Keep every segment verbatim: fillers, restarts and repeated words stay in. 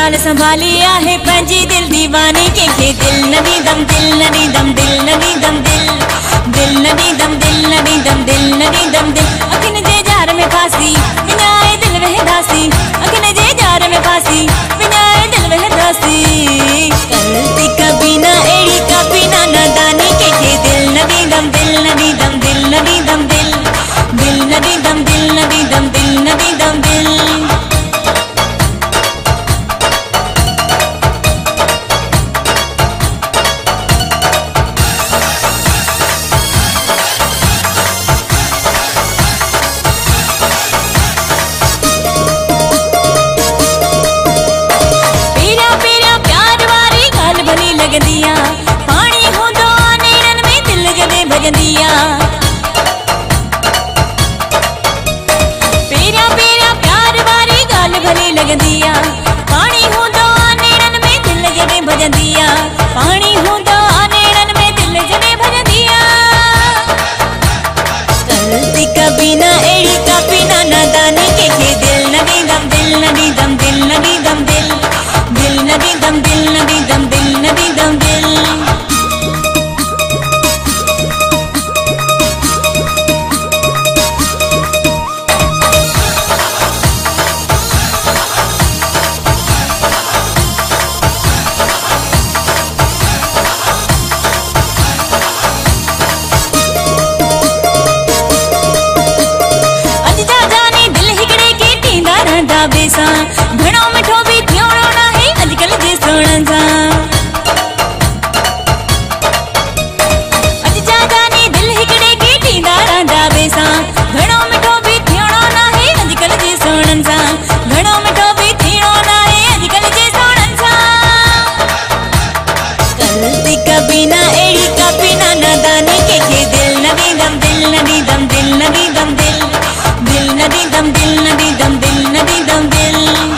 ॻाल्हि संभाली आहे पंहिंजी दिल दीवानी कंहिंखे दिल न ॾींदम दिल न ॾींदम दिल न ॾींदम दिल दिल न ॾींदम दिल न ॾींदम दिल न ॾींदम दिल अखियुनि जे जार में फासी विञाए दिल वेहदासी अखियुनि जे जार में फासी विञाए दिल वेहदासी गलती कभी ना अहिड़ी कभी ना नादानी कंहिंखे दिल न ॾींदम दिल न ॾींदम दिल न ॾींदम दिल दिल न ॾींदम दिल न ॾींदम दिल न ॾींदम दिल पानी हूंदो आ नेरन में दिल जॾहिं भॼंदी आ पहिरियां पहिरियां प्यार वारी ॻाल्हि भली लॻंदी आ पानी हूंदो आ नेरन में दिल जॾहिं भॼंदी आ पानी हूंदो आ नेरन में दिल जॾहिं भॼंदी आ गलती कभी ना अहिड़ी कभी ना नादानी कंहिंखे दिल न ॾींदम दिल न ॾींदम दिल न ॾींदम दिल दिल न ॾींदम दिल न ॾींदम दिल न ॾींदम दिल घणो मिठो भी थियणो नाहे अॼुकल्ह जे सोणनि सां अॼु जा जानी दिल हिकिड़े खे ॾींदा रहंदा ॿिए सां घणो मिठो भी थियणो नाहे अॼुकल्ह जे सोणनि सां घणो मिठो भी थियणो नाहे अॼुकल्ह जे सोणनि सां गलती कभी ना अहिड़ी कभी ना नादानी कंहिंखे दिल न ॾींदम दिल न ॾींदम दिल न ॾींदम दिल दिल न ॾींदम दिल न ॾींदम दिल न ॾींदम दिल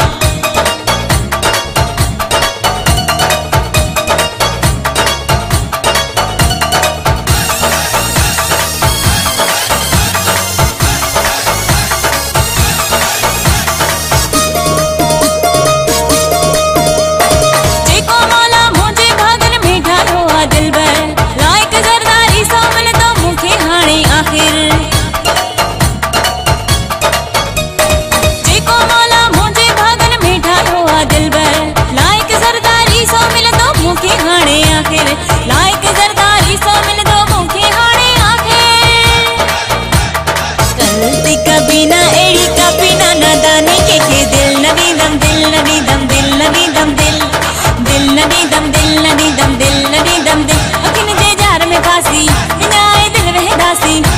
लाइक ज़रदारी सो मिलंदो मूंखे हाणे आख़िर गलती कभी ना अहिड़ी कभी ना नादानी कंहिंखे दिल न ॾींदम दिल न ॾींदम दिल न ॾींदम दिल दिल न ॾींदम दिल न ॾींदम दिल न ॾींदम दिल अखियुनि जे जार में फासी विञाए दिल वेहदासी